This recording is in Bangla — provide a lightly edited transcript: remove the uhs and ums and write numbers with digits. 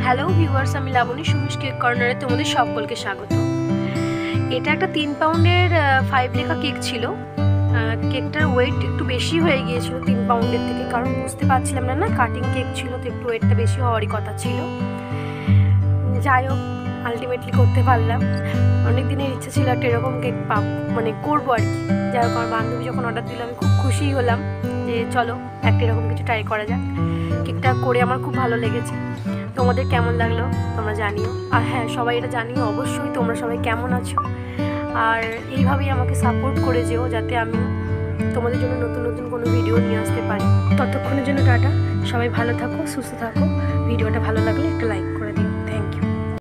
হ্যালো ভিউয়ার্স, আমি লাবণী সুমিশ কেক কর্নারে তোমাদের সকলকে স্বাগত। এটা একটা 3 পাউন্ডের 5 লেখা কেক ছিল। কেকটার ওয়েট একটু বেশি হয়ে গিয়েছিল 3 পাউন্ডের থেকে, কারণ বুঝতে পারছিলাম না কাটিং কেক ছিল তো একটু ওয়েটটা বেশি হওয়ারই কথা ছিল। যাই হোক, আলটিমেটলি করতে পারলাম। অনেক দিনের ইচ্ছে ছিল একটা এরকম কেক করবো আর কি। যাই হোক, আমার বান্ধবী যখন অর্ডার দিল আমি খুব খুশি হলাম যে চলো একটা এরকম কিছু ট্রাই করা যাক। কেকটা করে আমার খুব ভালো লেগেছে। তোমাদের কেমন লাগলো তোমরা জানিও। আর হ্যাঁ, সবাই এটা জানিও অবশ্যই তোমরা সবাই কেমন আছো, আর এইভাবেই আমাকে সাপোর্ট করে যেও যাতে আমি তোমাদের জন্য নতুন নতুন কোনো ভিডিও নিয়ে আসতে পারি। ততক্ষণের জন্য টাটা, সবাই ভালো থাকো, সুস্থ থাকো। ভিডিওটা ভালো লাগলে একটা লাইক।